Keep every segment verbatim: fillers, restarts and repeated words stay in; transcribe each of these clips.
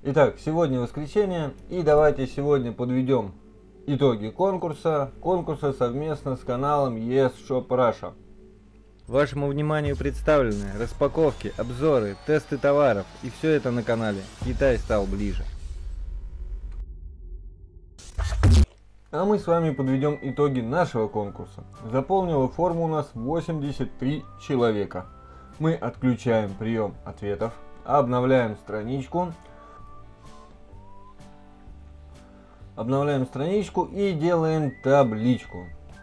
Итак, сегодня воскресенье, и давайте сегодня подведем итоги конкурса, конкурса совместно с каналом Yes Shop Russia. Вашему вниманию представлены распаковки, обзоры, тесты товаров, и все это на канале Китай стал ближе. А мы с вами подведем итоги нашего конкурса. Заполнила форму у нас восемьдесят три человека. Мы отключаем прием ответов, обновляем страничку. Обновляем страничку и делаем табличку.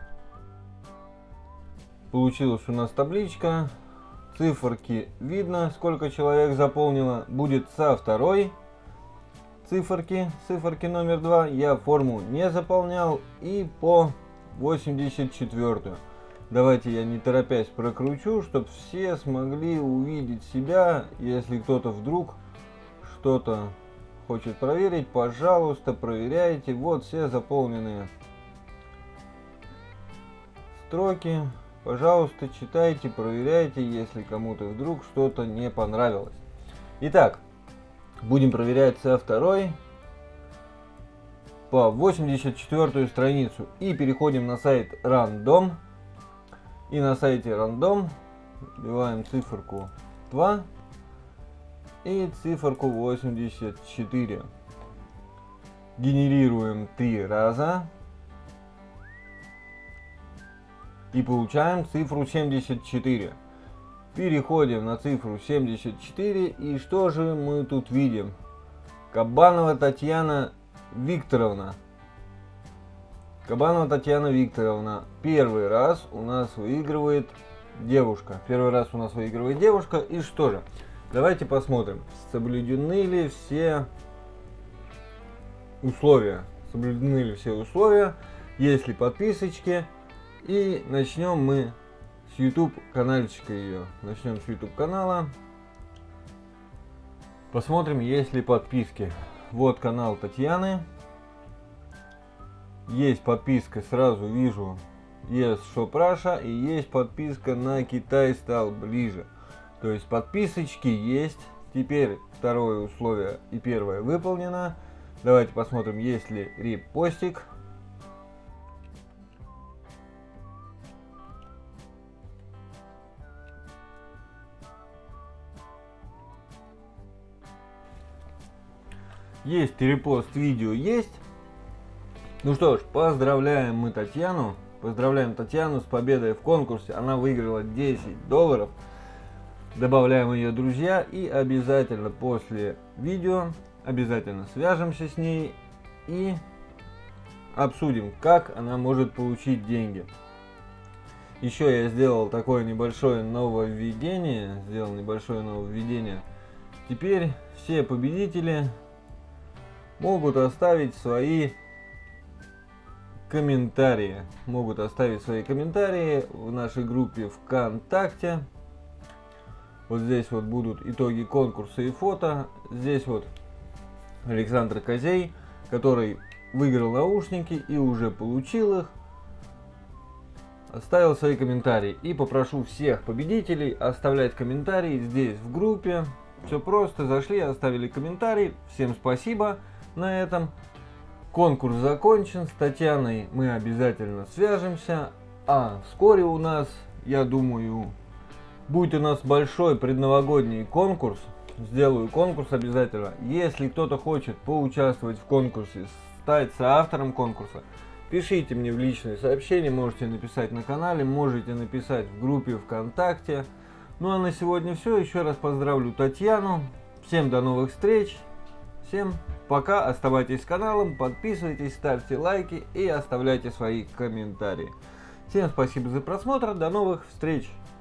Получилась у нас табличка. Циферки видно, сколько человек заполнило. Будет со второй циферки, циферки номер два. Я форму не заполнял. И по восемьдесят четвёртую. Давайте я не торопясь прокручу, чтобы все смогли увидеть себя. Если кто-то вдруг что-то хочет проверить, пожалуйста, проверяйте. Вот все заполненные строки. Пожалуйста, читайте, проверяйте, если кому-то вдруг что-то не понравилось. Итак, будем проверять со второй по восемьдесят четвёртую страницу. И переходим на сайт Random. И на сайте Random вбиваем циферку два. И циферку восемьдесят четыре. Генерируем три раза. И получаем цифру семьдесят четыре. Переходим на цифру семьдесят четыре. И что же мы тут видим? Кабанова Татьяна Викторовна. Кабанова Татьяна Викторовна. Первый раз у нас выигрывает девушка. Первый раз у нас выигрывает девушка. И что же? Давайте посмотрим, соблюдены ли все условия. Соблюдены ли все условия, есть ли подписочки. И начнем мы с YouTube канальчика ее. Начнем с YouTube канала. Посмотрим, есть ли подписки. Вот канал Татьяны. Есть подписка, сразу вижу, Yes Shop Russia. И есть подписка на Китай стал ближе. То есть подписочки есть. Теперь второе условие и первое выполнено. Давайте посмотрим, есть ли репостик. Есть репост видео, есть. Ну что ж, поздравляем мы Татьяну. Поздравляем Татьяну с победой в конкурсе. Она выиграла десять долларов. Добавляем ее друзья, и обязательно после видео обязательно свяжемся с ней и обсудим, как она может получить деньги. Еще я сделал такое небольшое нововведение. Сделал небольшое нововведение. Теперь все победители могут оставить свои комментарии. Могут оставить свои комментарии в нашей группе ВКонтакте. Вот здесь вот будут итоги конкурса и фото. Здесь вот Александр Козей, который выиграл наушники и уже получил их, оставил свои комментарии. И попрошу всех победителей оставлять комментарии здесь в группе. Все просто, зашли, оставили комментарий. Всем спасибо на этом. Конкурс закончен. С Татьяной мы обязательно свяжемся. А вскоре у нас, я думаю, будет у нас большой предновогодний конкурс. Сделаю конкурс обязательно. Если кто-то хочет поучаствовать в конкурсе, стать соавтором конкурса, пишите мне в личные сообщения. Можете написать на канале, можете написать в группе ВКонтакте. Ну а на сегодня все. Еще раз поздравлю Татьяну. Всем до новых встреч. Всем пока. Оставайтесь с каналом, подписывайтесь, ставьте лайки и оставляйте свои комментарии. Всем спасибо за просмотр. До новых встреч.